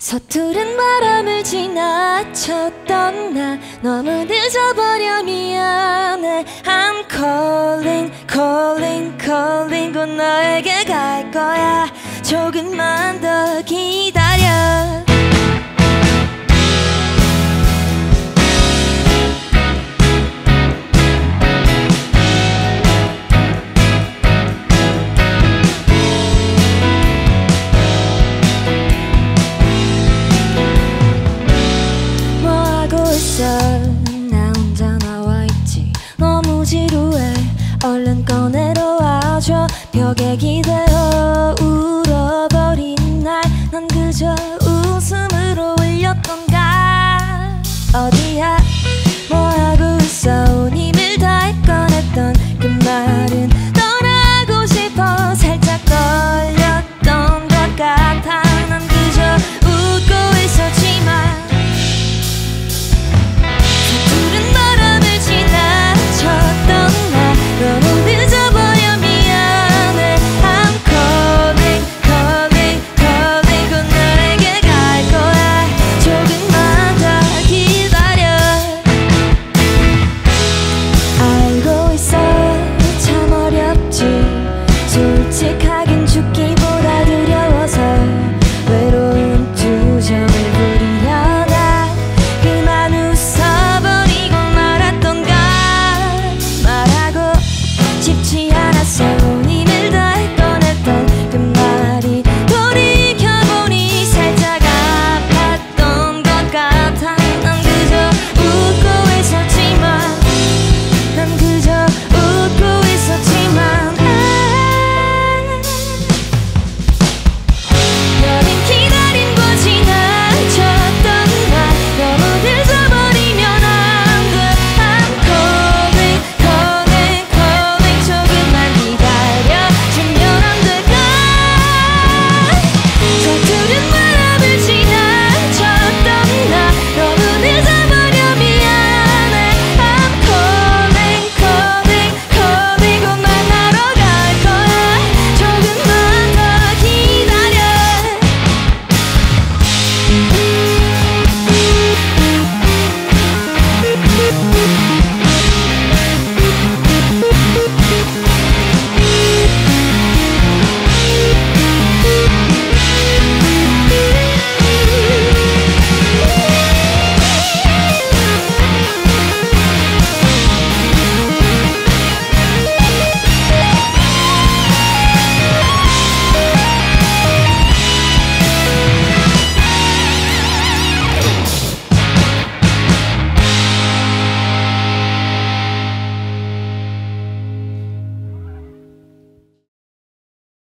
서투른 바람을 지나쳤던 나 너무 늦어버려 미안해. I'm calling calling calling 곧 너에게 갈 거야. 조금만 더 기다려. 나 혼자 나와있지. 너무 지루해. 얼른 꺼내러 와줘. 벽에 기대어 울어버린 날 난 그저 웃음으로 울렸던가. 어디야